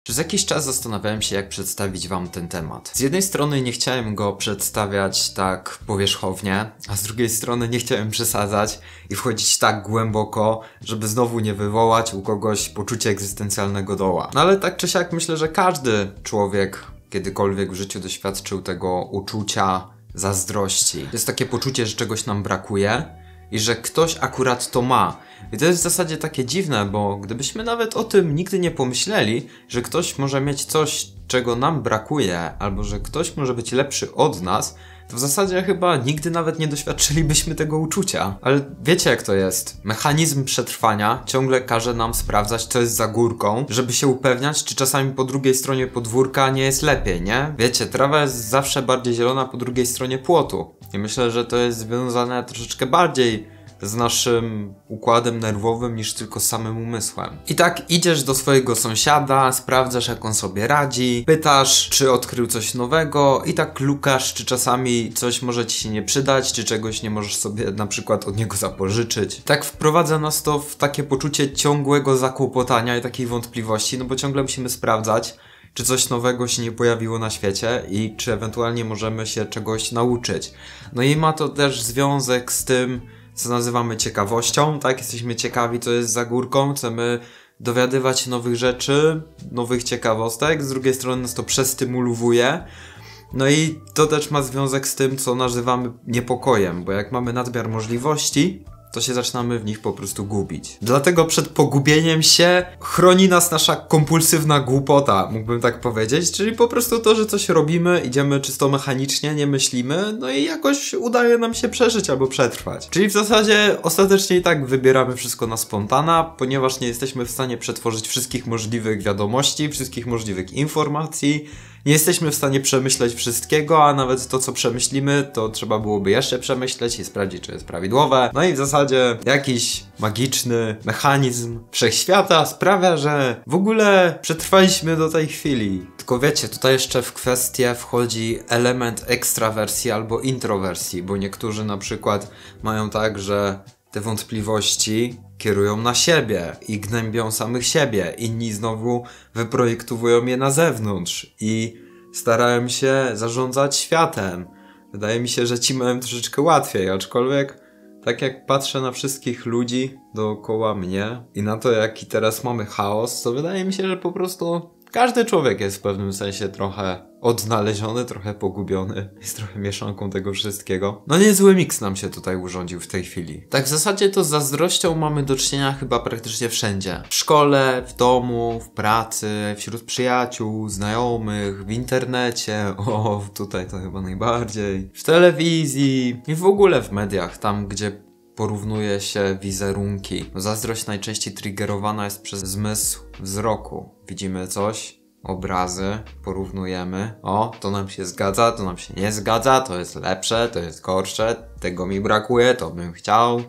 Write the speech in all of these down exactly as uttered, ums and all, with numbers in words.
Przez jakiś czas zastanawiałem się, jak przedstawić wam ten temat. Z jednej strony nie chciałem go przedstawiać tak powierzchownie, a z drugiej strony nie chciałem przesadzać i wchodzić tak głęboko, żeby znowu nie wywołać u kogoś poczucia egzystencjalnego doła. No ale tak czy siak myślę, że każdy człowiek kiedykolwiek w życiu doświadczył tego uczucia zazdrości. To jest takie poczucie, że czegoś nam brakuje i że ktoś akurat to ma. I to jest w zasadzie takie dziwne, bo gdybyśmy nawet o tym nigdy nie pomyśleli, że ktoś może mieć coś, czego nam brakuje, albo że ktoś może być lepszy od nas, to w zasadzie chyba nigdy nawet nie doświadczylibyśmy tego uczucia. Ale wiecie jak to jest? Mechanizm przetrwania ciągle każe nam sprawdzać, co jest za górką, żeby się upewniać, czy czasami po drugiej stronie podwórka nie jest lepiej, nie? Wiecie, trawa jest zawsze bardziej zielona po drugiej stronie płotu. I myślę, że to jest związane troszeczkę bardziej z naszym układem nerwowym niż tylko z samym umysłem. I tak idziesz do swojego sąsiada, sprawdzasz jak on sobie radzi, pytasz czy odkrył coś nowego i tak lukasz czy czasami coś może ci się nie przydać, czy czegoś nie możesz sobie na przykład od niego zapożyczyć. Tak wprowadza nas to w takie poczucie ciągłego zakłopotania i takiej wątpliwości, no bo ciągle musimy sprawdzać, czy coś nowego się nie pojawiło na świecie i czy ewentualnie możemy się czegoś nauczyć. No i ma to też związek z tym, co nazywamy ciekawością, tak? Jesteśmy ciekawi, co jest za górką, chcemy dowiadywać się nowych rzeczy, nowych ciekawostek, z drugiej strony nas to przestymuluje. No i to też ma związek z tym, co nazywamy niepokojem, bo jak mamy nadmiar możliwości, to się zaczynamy w nich po prostu gubić. Dlatego przed pogubieniem się chroni nas nasza kompulsywna głupota, mógłbym tak powiedzieć, czyli po prostu to, że coś robimy, idziemy czysto mechanicznie, nie myślimy, no i jakoś udaje nam się przeżyć albo przetrwać. Czyli w zasadzie ostatecznie i tak wybieramy wszystko na spontana, ponieważ nie jesteśmy w stanie przetworzyć wszystkich możliwych wiadomości, wszystkich możliwych informacji, nie jesteśmy w stanie przemyśleć wszystkiego, a nawet to, co przemyślimy, to trzeba byłoby jeszcze przemyśleć i sprawdzić, czy jest prawidłowe. No i w zasadzie jakiś magiczny mechanizm wszechświata sprawia, że w ogóle przetrwaliśmy do tej chwili. Tylko wiecie, tutaj jeszcze w kwestię wchodzi element ekstrawersji albo introwersji, bo niektórzy na przykład mają tak, że te wątpliwości kierują na siebie i gnębią samych siebie. Inni znowu wyprojektowują je na zewnątrz i starają się zarządzać światem. Wydaje mi się, że ci mają troszeczkę łatwiej, aczkolwiek tak jak patrzę na wszystkich ludzi dookoła mnie i na to, jaki teraz mamy chaos, to wydaje mi się, że po prostu każdy człowiek jest w pewnym sensie trochę odnaleziony, trochę pogubiony. Jest trochę mieszanką tego wszystkiego. No niezły miks nam się tutaj urządził w tej chwili. Tak w zasadzie to z zazdrością mamy do czynienia chyba praktycznie wszędzie. W szkole, w domu, w pracy, wśród przyjaciół, znajomych, w internecie. O, tutaj to chyba najbardziej. W telewizji i w ogóle w mediach, tam gdzie porównuje się wizerunki. Zazdrość najczęściej triggerowana jest przez zmysł wzroku. Widzimy coś, obrazy, porównujemy. O, to nam się zgadza, to nam się nie zgadza, to jest lepsze, to jest gorsze, tego mi brakuje, to bym chciał.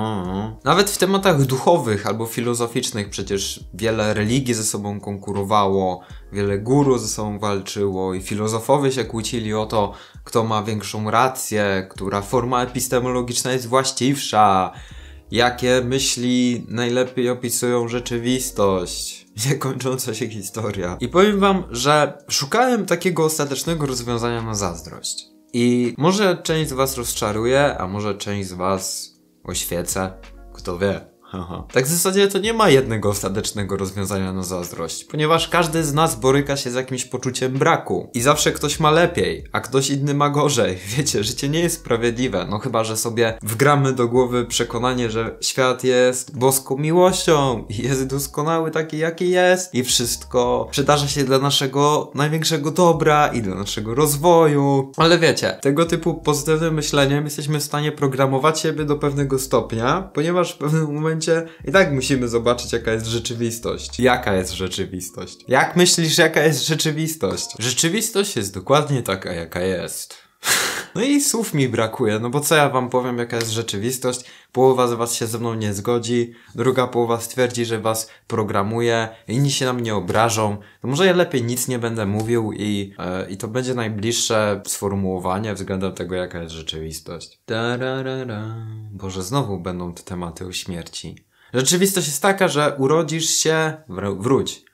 O. Nawet w tematach duchowych albo filozoficznych przecież wiele religii ze sobą konkurowało, wiele guru ze sobą walczyło i filozofowie się kłócili o to, kto ma większą rację, która forma epistemologiczna jest właściwsza, jakie myśli najlepiej opisują rzeczywistość. Niekończąca się historia. I powiem wam, że szukałem takiego ostatecznego rozwiązania na zazdrość. I może część z was rozczaruje, a może część z was oświecę. Kto wie. Aha. Tak w zasadzie to nie ma jednego ostatecznego rozwiązania na zazdrość, ponieważ każdy z nas boryka się z jakimś poczuciem braku i zawsze ktoś ma lepiej, a ktoś inny ma gorzej. Wiecie, życie nie jest sprawiedliwe, no chyba, że sobie wgramy do głowy przekonanie, że świat jest boską miłością i jest doskonały taki jaki jest i wszystko przydarza się dla naszego największego dobra i dla naszego rozwoju. Ale wiecie, tego typu pozytywnym myśleniem jesteśmy w stanie programować siebie do pewnego stopnia, ponieważ w pewnym momencie i tak musimy zobaczyć, jaka jest rzeczywistość. Jaka jest rzeczywistość? Jak myślisz, jaka jest rzeczywistość? Rzeczywistość jest dokładnie taka, jaka jest. No i słów mi brakuje, no bo co ja wam powiem, jaka jest rzeczywistość? Połowa z was się ze mną nie zgodzi, druga połowa stwierdzi, że was programuje, inni się na mnie obrażą. To może ja lepiej nic nie będę mówił i, e, i to będzie najbliższe sformułowanie względem tego, jaka jest rzeczywistość. Tararara. Boże, znowu będą te tematy o śmierci. Rzeczywistość jest taka, że urodzisz się, wr- wróć.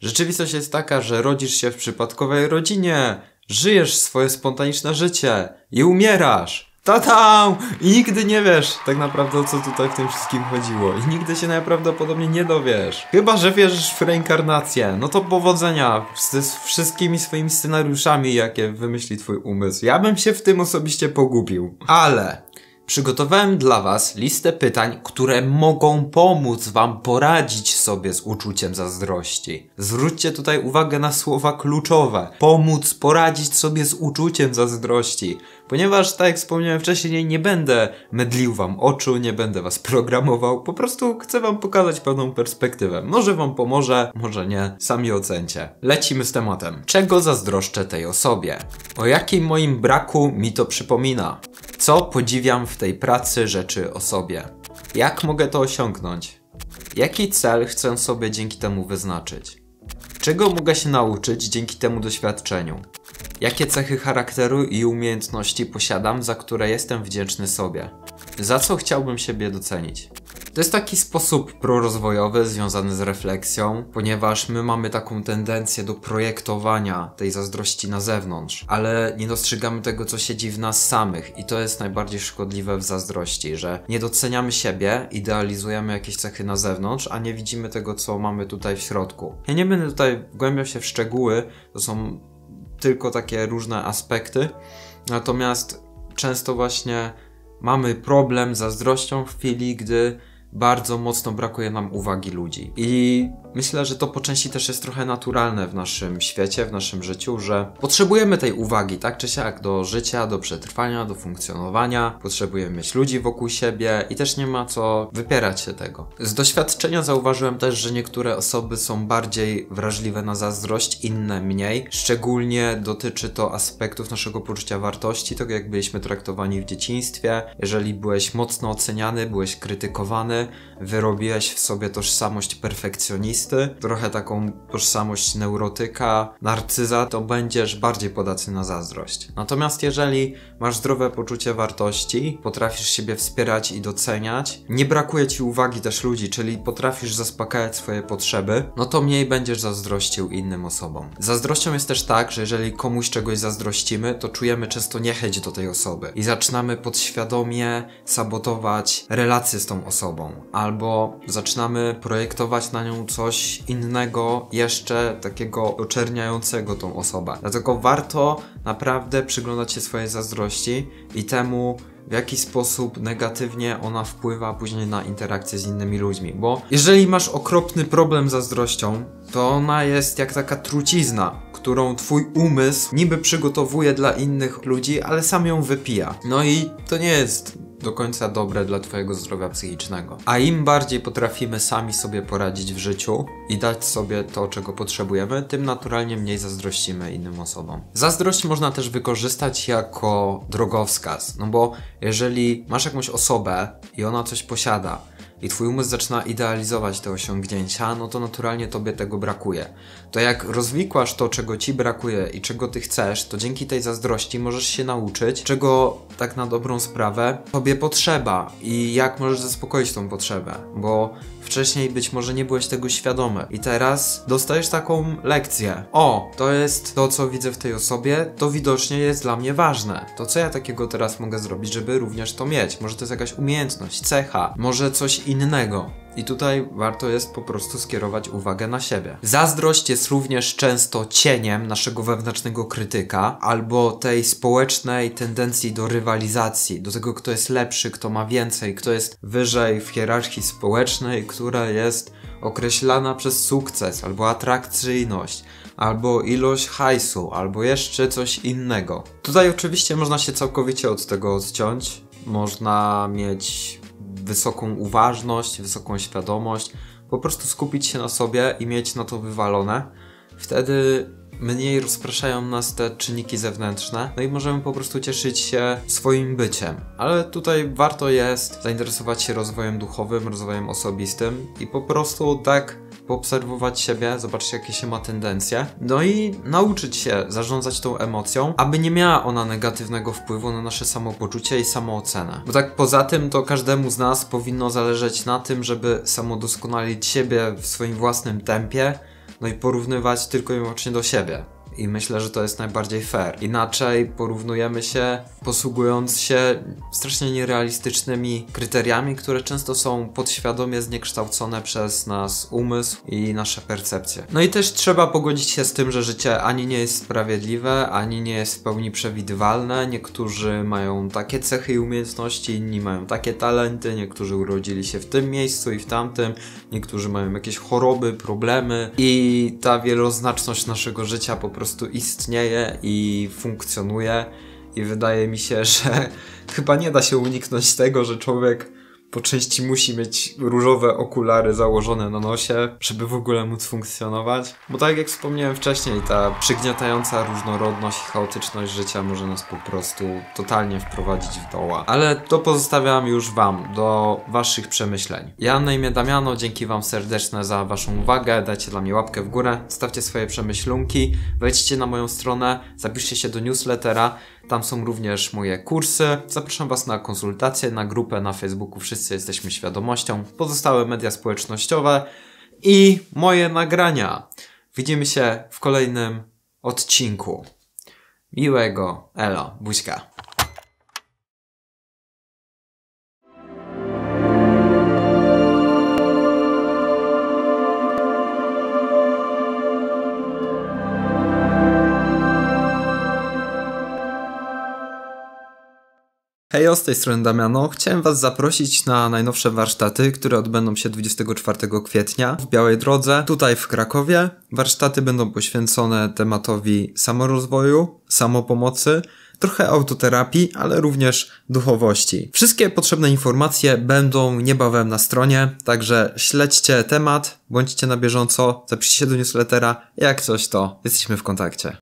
Rzeczywistość jest taka, że rodzisz się w przypadkowej rodzinie, żyjesz swoje spontaniczne życie i umierasz. Ta-tam! I nigdy nie wiesz tak naprawdę, o co tutaj w tym wszystkim chodziło. I nigdy się najprawdopodobniej nie dowiesz. Chyba że wierzysz w reinkarnację. No to powodzenia z, z wszystkimi swoimi scenariuszami, jakie wymyśli twój umysł. Ja bym się w tym osobiście pogubił. Ale przygotowałem dla was listę pytań, które mogą pomóc wam poradzić sobie z uczuciem zazdrości. Zwróćcie tutaj uwagę na słowa kluczowe. Pomóc poradzić sobie z uczuciem zazdrości. Ponieważ, tak jak wspomniałem wcześniej, nie będę mydlił wam oczu, nie będę was programował. Po prostu chcę wam pokazać pewną perspektywę. Może wam pomoże, może nie. Sami ocencie. Lecimy z tematem. Czego zazdroszczę tej osobie? O jakim moim braku mi to przypomina? Co podziwiam w tej pracy, rzeczy, osobie? Jak mogę to osiągnąć? Jaki cel chcę sobie dzięki temu wyznaczyć? Czego mogę się nauczyć dzięki temu doświadczeniu? Jakie cechy charakteru i umiejętności posiadam, za które jestem wdzięczny sobie? Za co chciałbym siebie docenić? To jest taki sposób prorozwojowy związany z refleksją, ponieważ my mamy taką tendencję do projektowania tej zazdrości na zewnątrz, ale nie dostrzegamy tego, co siedzi w nas samych i to jest najbardziej szkodliwe w zazdrości, że nie doceniamy siebie, idealizujemy jakieś cechy na zewnątrz, a nie widzimy tego, co mamy tutaj w środku. Ja nie będę tutaj wgłębiał się w szczegóły, to są tylko takie różne aspekty, natomiast często właśnie mamy problem z zazdrością w chwili, gdy bardzo mocno brakuje nam uwagi ludzi. I myślę, że to po części też jest trochę naturalne w naszym świecie, w naszym życiu, że potrzebujemy tej uwagi, tak czy siak, do życia, do przetrwania, do funkcjonowania. Potrzebujemy mieć ludzi wokół siebie i też nie ma co wypierać się tego. Z doświadczenia zauważyłem też, że niektóre osoby są bardziej wrażliwe na zazdrość, inne mniej. Szczególnie dotyczy to aspektów naszego poczucia wartości, tego jak byliśmy traktowani w dzieciństwie. Jeżeli byłeś mocno oceniany, byłeś krytykowany, wyrobiłeś w sobie tożsamość perfekcjonisty, trochę taką tożsamość neurotyka, narcyza, to będziesz bardziej podatny na zazdrość. Natomiast jeżeli masz zdrowe poczucie wartości, potrafisz siebie wspierać i doceniać, nie brakuje ci uwagi też ludzi, czyli potrafisz zaspokajać swoje potrzeby, no to mniej będziesz zazdrościł innym osobom. Z zazdrością jest też tak, że jeżeli komuś czegoś zazdrościmy, to czujemy często niechęć do tej osoby i zaczynamy podświadomie sabotować relacje z tą osobą. Albo zaczynamy projektować na nią coś innego, jeszcze takiego oczerniającego tą osobę. Dlatego warto naprawdę przyglądać się swojej zazdrości i temu, w jaki sposób negatywnie ona wpływa później na interakcje z innymi ludźmi. Bo jeżeli masz okropny problem z zazdrością, to ona jest jak taka trucizna, którą twój umysł niby przygotowuje dla innych ludzi, ale sam ją wypija. No i to nie jest do końca dobre dla twojego zdrowia psychicznego. A im bardziej potrafimy sami sobie poradzić w życiu i dać sobie to, czego potrzebujemy, tym naturalnie mniej zazdrościmy innym osobom. Zazdrość można też wykorzystać jako drogowskaz, no bo jeżeli masz jakąś osobę i ona coś posiada i twój umysł zaczyna idealizować te osiągnięcia, no to naturalnie tobie tego brakuje. To jak rozwikłasz to, czego ci brakuje i czego ty chcesz, to dzięki tej zazdrości możesz się nauczyć, czego tak na dobrą sprawę tobie potrzeba i jak możesz zaspokoić tą potrzebę, bo wcześniej być może nie byłeś tego świadomy i teraz dostajesz taką lekcję. O, to jest to, co widzę w tej osobie, to widocznie jest dla mnie ważne. To co ja takiego teraz mogę zrobić, żeby również to mieć? Może to jest jakaś umiejętność, cecha, może coś innego. I tutaj warto jest po prostu skierować uwagę na siebie. Zazdrość jest również często cieniem naszego wewnętrznego krytyka albo tej społecznej tendencji do rywalizacji, do tego, kto jest lepszy, kto ma więcej, kto jest wyżej w hierarchii społecznej, która jest określana przez sukces albo atrakcyjność, albo ilość hajsu, albo jeszcze coś innego. Tutaj oczywiście można się całkowicie od tego odciąć, można mieć wysoką uważność, wysoką świadomość, po prostu skupić się na sobie i mieć na to wywalone. Wtedy mniej rozpraszają nas te czynniki zewnętrzne, no i możemy po prostu cieszyć się swoim byciem. Ale tutaj warto jest zainteresować się rozwojem duchowym, rozwojem osobistym i po prostu tak poobserwować siebie, zobaczyć jakie się ma tendencje, no i nauczyć się zarządzać tą emocją, aby nie miała ona negatywnego wpływu na nasze samopoczucie i samoocenę. Bo tak poza tym to każdemu z nas powinno zależeć na tym, żeby samodoskonalić siebie w swoim własnym tempie, no i porównywać tylko i wyłącznie do siebie. I myślę, że to jest najbardziej fair. Inaczej porównujemy się, posługując się strasznie nierealistycznymi kryteriami, które często są podświadomie zniekształcone przez nas umysł i nasze percepcje. No i też trzeba pogodzić się z tym, że życie ani nie jest sprawiedliwe, ani nie jest w pełni przewidywalne. Niektórzy mają takie cechy i umiejętności, inni mają takie talenty, niektórzy urodzili się w tym miejscu i w tamtym, niektórzy mają jakieś choroby, problemy i ta wieloznaczność naszego życia po prostu po prostu istnieje i funkcjonuje i wydaje mi się, że chyba nie da się uniknąć tego, że człowiek po części musi mieć różowe okulary założone na nosie, żeby w ogóle móc funkcjonować. Bo tak jak wspomniałem wcześniej, ta przygniatająca różnorodność i chaotyczność życia może nas po prostu totalnie wprowadzić w doła. Ale to pozostawiam już wam, do waszych przemyśleń. Ja na imię Damiano, dzięki wam serdeczne za waszą uwagę, dajcie dla mnie łapkę w górę, stawcie swoje przemyślunki, wejdźcie na moją stronę, zapiszcie się do newslettera, tam są również moje kursy. Zapraszam was na konsultacje, na grupę na Facebooku Wszyscy Jesteśmy Świadomością, pozostałe media społecznościowe i moje nagrania. Widzimy się w kolejnym odcinku. Miłego, elo, buźka. Hej, z tej strony Damiano. Chciałem was zaprosić na najnowsze warsztaty, które odbędą się dwudziestego czwartego kwietnia w Białej Drodze, tutaj w Krakowie. Warsztaty będą poświęcone tematowi samorozwoju, samopomocy, trochę autoterapii, ale również duchowości. Wszystkie potrzebne informacje będą niebawem na stronie, także śledźcie temat, bądźcie na bieżąco, zapiszcie się do newslettera, jak coś to jesteśmy w kontakcie.